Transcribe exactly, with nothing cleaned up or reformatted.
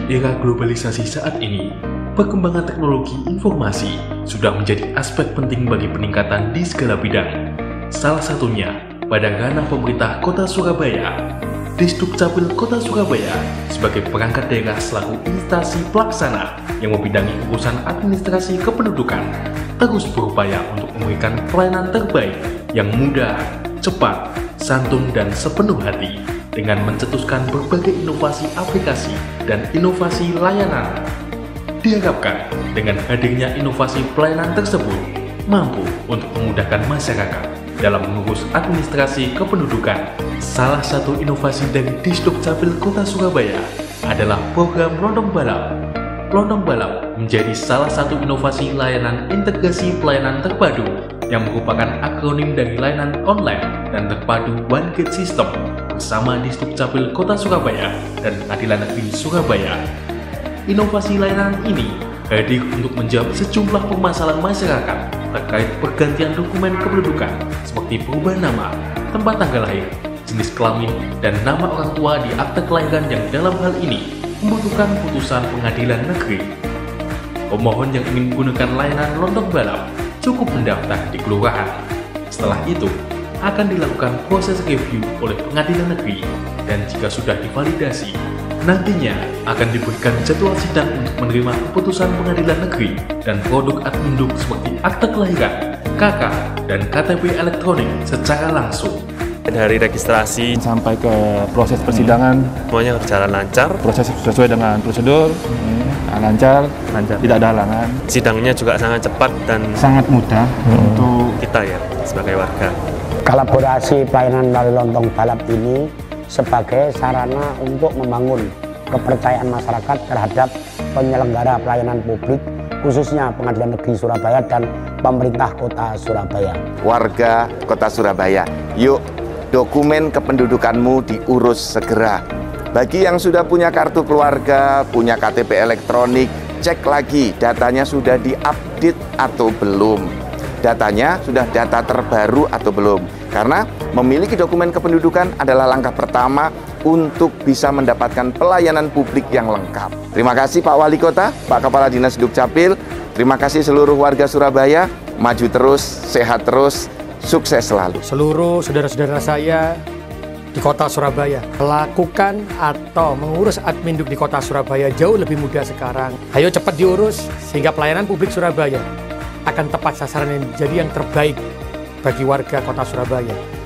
Di era globalisasi saat ini, perkembangan teknologi informasi sudah menjadi aspek penting bagi peningkatan di segala bidang. Salah satunya pada ranah pemerintah Kota Surabaya. Disdukcapil Kota Surabaya sebagai perangkat daerah selaku instansi pelaksana yang membidangi urusan administrasi kependudukan terus berupaya untuk memberikan pelayanan terbaik yang mudah, cepat, santun, dan sepenuh hati dengan mencetuskan berbagai inovasi aplikasi dan inovasi layanan. Diharapkan dengan hadirnya inovasi pelayanan tersebut mampu untuk memudahkan masyarakat dalam mengurus administrasi kependudukan. Salah satu inovasi dari Disdukcapil Kota Surabaya adalah program Lontong Balap. Lontong Balap menjadi salah satu inovasi layanan integrasi pelayanan terpadu yang merupakan akronim dari layanan online dan terpadu One Gate System bersama Disdukcapil Kota Surabaya dan Pengadilan Negeri Surabaya. Inovasi layanan ini hadir untuk menjawab sejumlah permasalahan masyarakat terkait pergantian dokumen kependudukan seperti perubahan nama, tempat tanggal lahir, jenis kelamin, dan nama orang tua di akte kelahiran yang dalam hal ini membutuhkan putusan pengadilan negeri. Pemohon yang ingin menggunakan layanan Lontong Balap cukup mendaftar di kelurahan. Setelah itu, akan dilakukan proses review oleh pengadilan negeri dan jika sudah divalidasi, nantinya akan diberikan jadwal sidang untuk menerima keputusan pengadilan negeri dan produk adminduk seperti akte kelahiran, K K, dan K T P elektronik secara langsung. Dari registrasi sampai ke proses persidangan, semuanya berjalan lancar. Proses sesuai dengan prosedur, hmm. lancar, lancar, tidak ada halangan. Sidangnya juga sangat cepat dan sangat mudah hmm. untuk kita ya sebagai warga. Kolaborasi pelayanan melalui Lontong Balap ini sebagai sarana untuk membangun kepercayaan masyarakat terhadap penyelenggara pelayanan publik, khususnya Pengadilan Negeri Surabaya dan pemerintah Kota Surabaya. Warga Kota Surabaya, yuk dokumen kependudukanmu diurus segera. Bagi yang sudah punya kartu keluarga, punya K T P elektronik, cek lagi datanya sudah diupdate atau belum. Datanya sudah data terbaru atau belum. Karena memiliki dokumen kependudukan adalah langkah pertama untuk bisa mendapatkan pelayanan publik yang lengkap. Terima kasih Pak Wali Kota, Pak Kepala Dinas Dukcapil, terima kasih seluruh warga Surabaya, maju terus, sehat terus, sukses selalu. Seluruh saudara-saudara saya di Kota Surabaya melakukan atau mengurus adminduk di Kota Surabaya jauh lebih mudah sekarang. Ayo cepat diurus sehingga pelayanan publik Surabaya akan tepat sasaran yang jadi yang terbaik bagi warga Kota Surabaya.